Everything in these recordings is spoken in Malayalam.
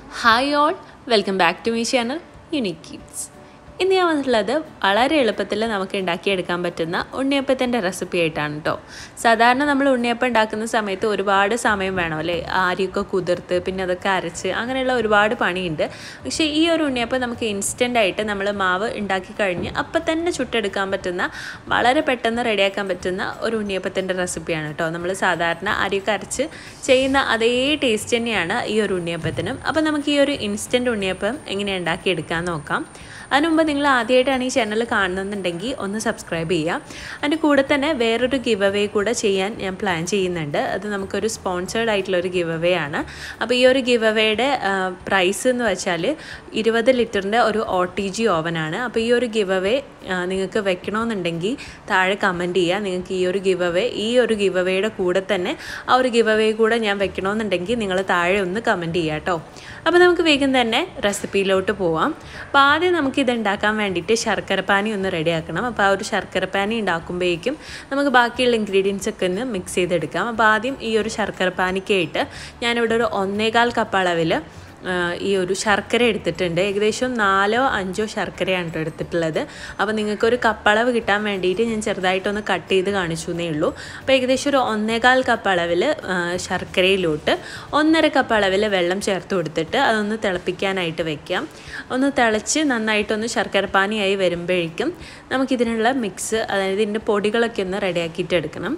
Hi all, welcome back to my channel Unique Kids. ഇന്ന് ഞാൻ വന്നിട്ടുള്ളത് വളരെ എളുപ്പത്തിൽ നമുക്ക് ഉണ്ടാക്കിയെടുക്കാൻ പറ്റുന്ന ഉണ്ണിയപ്പത്തിൻ്റെ റെസിപ്പി ആയിട്ടാണ് കേട്ടോ. സാധാരണ നമ്മൾ ഉണ്ണിയപ്പം ഉണ്ടാക്കുന്ന സമയത്ത് ഒരുപാട് സമയം വേണം അല്ലേ, അരിയൊക്കെ കുതിർത്ത് പിന്നെ അതൊക്കെ അരച്ച് അങ്ങനെയുള്ള ഒരുപാട് പണിയുണ്ട്. പക്ഷേ ഈ ഒരു ഉണ്ണിയപ്പം നമുക്ക് ഇൻസ്റ്റൻ്റ് ആയിട്ട് നമ്മൾ മാവ് ഉണ്ടാക്കി കഴിഞ്ഞ് അപ്പം തന്നെ ചുട്ടെടുക്കാൻ പറ്റുന്ന വളരെ പെട്ടെന്ന് റെഡിയാക്കാൻ പറ്റുന്ന ഒരു ഉണ്ണിയപ്പത്തിൻ്റെ റെസിപ്പിയാണ് കേട്ടോ. നമ്മൾ സാധാരണ അരിയൊക്കെ അരച്ച് ചെയ്യുന്ന അതേ ടേസ്റ്റ് തന്നെയാണ് ഈ ഒരു ഉണ്ണിയപ്പത്തിനും. അപ്പോൾ നമുക്ക് ഈ ഒരു ഇൻസ്റ്റൻറ്റ് ഉണ്ണിയപ്പം എങ്ങനെ ഉണ്ടാക്കിയെടുക്കാൻ നോക്കാം. അതിനുമുമ്പ് നിങ്ങൾ ആദ്യമായിട്ടാണ് ഈ ചാനൽ കാണുന്നുണ്ടെങ്കിൽ ഒന്ന് സബ്സ്ക്രൈബ് ചെയ്യുക. അതിൻ്റെ കൂടെ തന്നെ വേറൊരു ഗിവ് അവേ കൂടെ ചെയ്യാൻ ഞാൻ പ്ലാൻ ചെയ്യുന്നുണ്ട്. അത് നമുക്കൊരു സ്പോൺസേർഡ് ആയിട്ടുള്ളൊരു ഗിവ് അവേ ആണ്. അപ്പോൾ ഈ ഒരു ഗിവ് അവേയുടെ പ്രൈസ് എന്ന് വെച്ചാൽ 20 ലിറ്ററിൻ്റെ ഒരു OTG ഓവനാണ്. അപ്പോൾ ഈ ഒരു ഗിവ് അവേ നിങ്ങൾക്ക് വെക്കണമെന്നുണ്ടെങ്കിൽ താഴെ കമൻറ്റ് ചെയ്യുക. നിങ്ങൾക്ക് ഈ ഒരു ഗിവ് അവേയുടെ കൂടെ തന്നെ ആ ഒരു ഗിവ് അവേ കൂടെ ഞാൻ വെക്കണമെന്നുണ്ടെങ്കിൽ നിങ്ങൾ താഴെ ഒന്ന് കമൻറ്റ് ചെയ്യുക കേട്ടോ. അപ്പോൾ നമുക്ക് വേഗം തന്നെ റെസിപ്പിയിലോട്ട് പോവാം. അപ്പോൾ ആദ്യം നമുക്കിത് ഉണ്ടാക്കാൻ വേണ്ടിയിട്ട് ശർക്കരപ്പാനി ഒന്ന് റെഡിയാക്കണം. അപ്പോൾ ആ ഒരു ശർക്കരപ്പാനി ഉണ്ടാക്കുമ്പോഴേക്കും നമുക്ക് ബാക്കിയുള്ള ഇൻഗ്രീഡിയൻസ് ഒക്കെ ഒന്ന് മിക്സ് ചെയ്തെടുക്കാം. അപ്പോൾ ആദ്യം ഈ ഒരു ശർക്കരപ്പാനിക്കായിട്ട് ഞാനിവിടെ ഒരു 1.25 കപ്പ് അളവിൽ ഈ ഒരു ശർക്കര എടുത്തിട്ടുണ്ട്. ഏകദേശം 4-5 ശർക്കരയാണ് എടുത്തിട്ടുള്ളത്. അപ്പോൾ നിങ്ങൾക്കൊരു കപ്പളവ് കിട്ടാൻ വേണ്ടിയിട്ട് ഞാൻ ചെറുതായിട്ടൊന്ന് കട്ട് ചെയ്ത് കാണിച്ചു എന്നേ ഉള്ളൂ. അപ്പോൾ ഏകദേശം ഒരു 1.25 കപ്പ് അളവിൽ ശർക്കരയിലോട്ട് 1.5 കപ്പ് അളവിൽ വെള്ളം ചേർത്ത് കൊടുത്തിട്ട് അതൊന്ന് തിളപ്പിക്കാനായിട്ട് വെക്കാം. ഒന്ന് തിളച്ച് നന്നായിട്ടൊന്ന് ശർക്കരപ്പാനിയായി വരുമ്പോഴേക്കും നമുക്കിതിനുള്ള മിക്സ്, അതായത് ഇതിൻ്റെ പൊടികളൊക്കെ ഒന്ന് റെഡിയാക്കിയിട്ട് എടുക്കണം.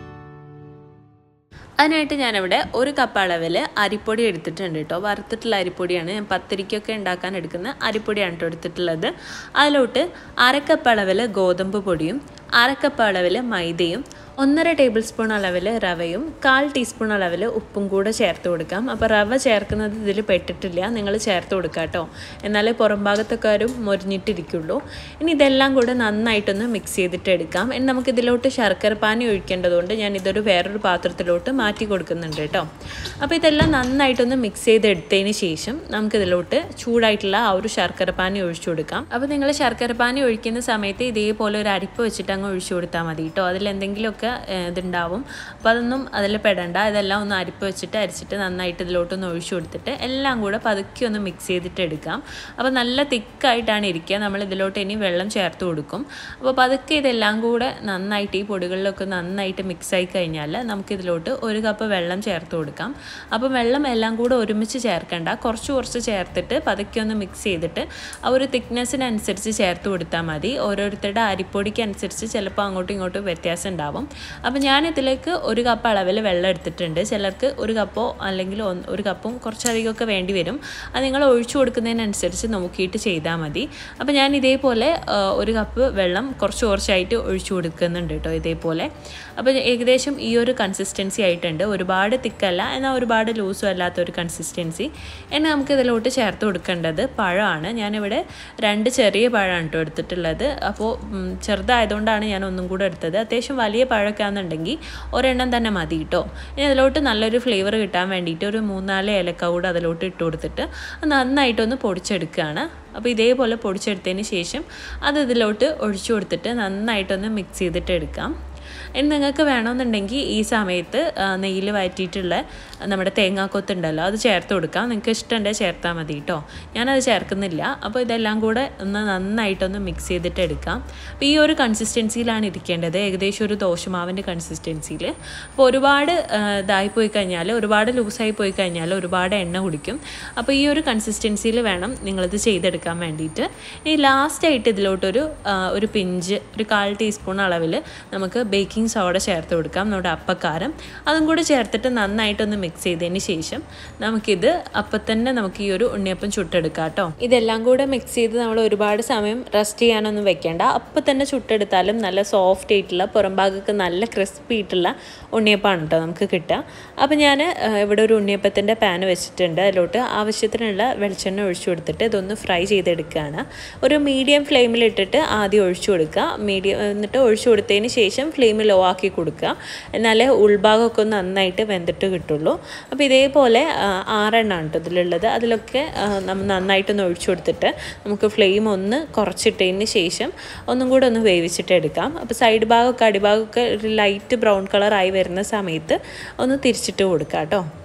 അതിനായിട്ട് ഞാനിവിടെ 1 കപ്പ് അളവിൽ അരിപ്പൊടി എടുത്തിട്ടുണ്ട് കേട്ടോ. വറുത്തിട്ടുള്ള അരിപ്പൊടിയാണ്. ഞാൻ പത്തിരിക്കൊക്കെ ഉണ്ടാക്കാൻ എടുക്കുന്ന അരിപ്പൊടിയാണ് കേട്ടോ എടുത്തിട്ടുള്ളത്. അതിലോട്ട് 1/2 കപ്പ് അളവിൽ ഗോതമ്പ് പൊടിയും 1/2 കപ്പ് അളവിൽ മൈദയും 1.5 ടേബിൾ സ്പൂൺ അളവിൽ റവയും 1/4 ടീസ്പൂൺ അളവിൽ ഉപ്പും കൂടെ ചേർത്ത് കൊടുക്കാം. അപ്പോൾ റവ ചേർക്കുന്നത് ഇതിൽ പെട്ടിട്ടില്ല, നിങ്ങൾ ചേർത്ത് കൊടുക്കുക കേട്ടോ. എന്നാലേ പുറം ഭാഗത്തൊക്കെ ഒരു മൊരിഞ്ഞിട്ടിരിക്കുള്ളൂ. ഇനി ഇതെല്ലാം കൂടെ നന്നായിട്ടൊന്ന് മിക്സ് ചെയ്തിട്ട് എടുക്കാം. ഇനി നമുക്കിതിലോട്ട് ശർക്കരപ്പാനി ഒഴിക്കേണ്ടതുകൊണ്ട് ഞാൻ ഇതൊരു വേറൊരു പാത്രത്തിലോട്ട് മാറ്റി കൊടുക്കുന്നുണ്ട് കേട്ടോ. അപ്പോൾ ഇതെല്ലാം നന്നായിട്ടൊന്ന് മിക്സ് ചെയ്തെടുത്തതിന് ശേഷം നമുക്കിതിലോട്ട് ചൂടായിട്ടുള്ള ആ ഒരു ശർക്കരപ്പാനി ഒഴിച്ചു കൊടുക്കാം. അപ്പോൾ നിങ്ങൾ ശർക്കരപ്പാനി ഒഴിക്കുന്ന സമയത്ത് ഇതേപോലെ ഒരു അരിപ്പ് വെച്ചിട്ട് അങ്ങ് ഒഴിച്ചു കൊടുത്താൽ മതി കേട്ടോ. അതിലെന്തെങ്കിലുമൊക്കെ ഇതുണ്ടാവും. അപ്പോൾ അതൊന്നും അതിൽ പെടണ്ട. ഇതെല്ലാം ഒന്ന് അരിപ്പ് വെച്ചിട്ട് അരിച്ചിട്ട് നന്നായിട്ട് ഇതിലോട്ടൊന്ന് ഒഴിച്ചു കൊടുത്തിട്ട് എല്ലാം കൂടെ പതുക്കി ഒന്ന് മിക്സ് ചെയ്തിട്ട് എടുക്കാം. അപ്പോൾ നല്ല തിക്കായിട്ടാണ് ഇരിക്കുക. നമ്മൾ ഇതിലോട്ട് ഇനി വെള്ളം ചേർത്ത് കൊടുക്കും. അപ്പോൾ പതുക്കെ ഇതെല്ലാം കൂടെ നന്നായിട്ട് ഈ പൊടികളിലൊക്കെ നന്നായിട്ട് മിക്സായി കഴിഞ്ഞാൽ നമുക്കിതിലോട്ട് 1 കപ്പ് വെള്ളം ചേർത്ത് കൊടുക്കാം. അപ്പോൾ വെള്ളം എല്ലാം കൂടെ ഒരുമിച്ച് ചേർക്കേണ്ട, കുറച്ച് ചേർത്തിട്ട് പതുക്കെ ഒന്ന് മിക്സ് ചെയ്തിട്ട് ആ ഒരു തിക്നെസ്സിനനുസരിച്ച് ചേർത്ത് കൊടുത്താൽ മതി. ഓരോരുത്തരുടെ അരിപ്പൊടിക്ക് അനുസരിച്ച് ചിലപ്പോൾ അങ്ങോട്ടും ഇങ്ങോട്ടും വ്യത്യാസം ഉണ്ടാവും. അപ്പോൾ ഞാനിതിലേക്ക് 1 കപ്പ് അളവിൽ വെള്ളം എടുത്തിട്ടുണ്ട്. ചിലർക്ക് 1 കപ്പോ അല്ലെങ്കിൽ 1 കപ്പും കുറച്ചധികമൊക്കെ വേണ്ടി വരും. അത് നിങ്ങൾ ഒഴിച്ചു കൊടുക്കുന്നതിനനുസരിച്ച് നോക്കിയിട്ട് ചെയ്താൽ മതി. അപ്പോൾ ഞാൻ ഇതേപോലെ 1 കപ്പ് വെള്ളം കുറച്ചായിട്ട് ഒഴിച്ചു കൊടുക്കുന്നുണ്ട് കേട്ടോ, ഇതേപോലെ. അപ്പോൾ ഏകദേശം ഈ ഒരു കൺസിസ്റ്റൻസി ആയിട്ടുണ്ട്. ഒരുപാട് തിക്കല്ല, എന്നാൽ ഒരുപാട് ലൂസും അല്ലാത്തൊരു കൺസിസ്റ്റൻസി. ഇനി നമുക്ക് ഇതിലോട്ട് ചേർത്ത് കൊടുക്കേണ്ടത് പഴമാണ്. ഞാനിവിടെ 2 ചെറിയ പഴമാണ് കേട്ടോ എടുത്തിട്ടുള്ളത്. അപ്പോൾ ചെറുതായതുകൊണ്ടാണ് ഞാൻ ഒന്നും കൂടെ എടുത്തത്. അത്യാവശ്യം വലിയ പഴമൊക്കെ ആണെന്നുണ്ടെങ്കിൽ ഒരെണ്ണം തന്നെ മതി കേട്ടോ. ഇനി അതിലോട്ട് നല്ലൊരു ഫ്ലേവർ കിട്ടാൻ വേണ്ടിയിട്ട് ഒരു 3-4 ഏലക്ക കൂടെ അതിലോട്ട് ഇട്ട് കൊടുത്തിട്ട് നന്നായിട്ടൊന്ന് പൊടിച്ചെടുക്കുകയാണ്. അപ്പോൾ ഇതേപോലെ പൊടിച്ചെടുത്തതിന് ശേഷം അത് ഇതിലോട്ട് ഒഴിച്ചു കൊടുത്തിട്ട് നന്നായിട്ടൊന്ന് മിക്സ് ചെയ്തിട്ട് എടുക്കാം. ഇനി നിങ്ങൾക്ക് വേണമെന്നുണ്ടെങ്കിൽ ഈ സമയത്ത് നെയ്യിൽ വഴറ്റിയിട്ടുള്ള നമ്മുടെ തേങ്ങാക്കൊത്തുണ്ടല്ലോ അത് ചേർത്ത് കൊടുക്കാം. നിങ്ങൾക്ക് ഇഷ്ടമുണ്ടെങ്കിൽ ചേർത്താൽ മതി കേട്ടോ. ഞാനത് ചേർക്കുന്നില്ല. അപ്പോൾ ഇതെല്ലാം കൂടെ ഒന്ന് നന്നായിട്ടൊന്ന് മിക്സ് ചെയ്തിട്ട് എടുക്കാം. അപ്പോൾ ഈ ഒരു കൺസിസ്റ്റൻസിയിലാണ് ഇരിക്കേണ്ടത്, ഏകദേശം ഒരു ദോശമാവിൻ്റെ കൺസിസ്റ്റൻസിയിൽ. അപ്പോൾ ഒരുപാട് ഇതായി പോയി കഴിഞ്ഞാൽ, ഒരുപാട് ലൂസായി പോയി കഴിഞ്ഞാൽ ഒരുപാട് എണ്ണ കുടിക്കും. അപ്പോൾ ഈ ഒരു കൺസിസ്റ്റൻസിയിൽ വേണം നിങ്ങളിത് ചെയ്തെടുക്കാൻ വേണ്ടിയിട്ട്. ഇനി ലാസ്റ്റായിട്ട് ഇതിലോട്ടൊരു പിഞ്ച്, ഒരു 1/4 ടീസ്പൂൺ അളവിൽ നമുക്ക് ബേക്കിംഗ് സോഡ ചേർത്ത് കൊടുക്കാം, നമ്മുടെ അപ്പക്കാരം. അതും കൂടെ ചേർത്തിട്ട് നന്നായിട്ടൊന്ന് മിക്സ് ചെയ്തതിന് ശേഷം നമുക്കിത് അപ്പം തന്നെ നമുക്ക് ഈ ഒരു ഉണ്ണിയപ്പം ചുട്ടെടുക്കാം കേട്ടോ. ഇതെല്ലാം കൂടെ മിക്സ് ചെയ്ത് നമ്മൾ ഒരുപാട് സമയം റെസ്റ്റ് ചെയ്യാനൊന്നും വെക്കേണ്ട. അപ്പം തന്നെ ചുട്ടെടുത്താലും നല്ല സോഫ്റ്റ് ആയിട്ടുള്ള, പുറം ഭാഗമൊക്കെ നല്ല ക്രിസ്പി ആയിട്ടുള്ള ഉണ്ണിയപ്പമാണ് കേട്ടോ നമുക്ക് കിട്ടുക. അപ്പോൾ ഞാൻ ഇവിടെ ഒരു ഉണ്ണിയപ്പത്തിൻ്റെ പാൻ വെച്ചിട്ടുണ്ട്. അതിലോട്ട് ആവശ്യത്തിനുള്ള വെളിച്ചെണ്ണ ഒഴിച്ചു കൊടുത്തിട്ട് ഇതൊന്ന് ഫ്രൈ ചെയ്തെടുക്കുകയാണ്. ഒരു മീഡിയം ഫ്ലെയിമിലിട്ടിട്ട് ആദ്യം ഒഴിച്ചു കൊടുക്കുക. എന്നിട്ട് ഒഴിച്ചു കൊടുത്തതിന് ശേഷം ഫ്ലെയിം ലോ ആക്കി കൊടുക്കുക. എന്നാലേ ഉൾഭാഗമൊക്കെ നന്നായിട്ട് വെന്തിട്ട് കിട്ടുള്ളൂ. അപ്പോൾ ഇതേപോലെ 6 എണ്ണമാണ് കേട്ടോ ഇതിലുള്ളത്. അതിലൊക്കെ നമ്മൾ നന്നായിട്ടൊന്ന് ഒഴിച്ചു കൊടുത്തിട്ട് നമുക്ക് ഫ്ലെയിം ഒന്ന് കുറച്ചിട്ടതിന് ശേഷം ഒന്നും കൂടെ ഒന്ന് വേവിച്ചിട്ട് എടുക്കാം. അപ്പോൾ സൈഡ് ഭാഗമൊക്കെ അടിഭാഗമൊക്കെ ഒരു ലൈറ്റ് ബ്രൗൺ കളറായി വരുന്ന സമയത്ത് ഒന്ന് തിരിച്ചിട്ട് കൊടുക്കാം കേട്ടോ.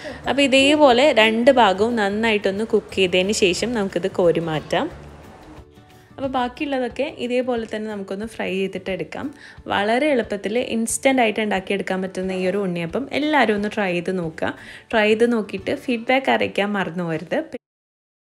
അപ്പോൾ ഇതേപോലെ രണ്ട് ഭാഗവും നന്നായിട്ടൊന്ന് കുക്ക് ചെയ്തതിന് ശേഷം നമുക്കിത് കോരി മാറ്റാം. അപ്പോൾ ബാക്കിയുള്ളതൊക്കെ ഇതേപോലെ തന്നെ നമുക്കൊന്ന് ഫ്രൈ ചെയ്തിട്ട് എടുക്കാം. വളരെ എളുപ്പത്തിൽ ഇൻസ്റ്റൻ്റ് ആയിട്ട് ഉണ്ടാക്കിയെടുക്കാൻ പറ്റുന്ന ഈ ഒരു ഉണ്ണിയപ്പം എല്ലാവരും ഒന്ന് ട്രൈ ചെയ്ത് നോക്കുക. ട്രൈ ചെയ്ത് നോക്കിയിട്ട് ഫീഡ്ബാക്ക് അറിയിക്കാൻ മറന്നു പോകരുത്.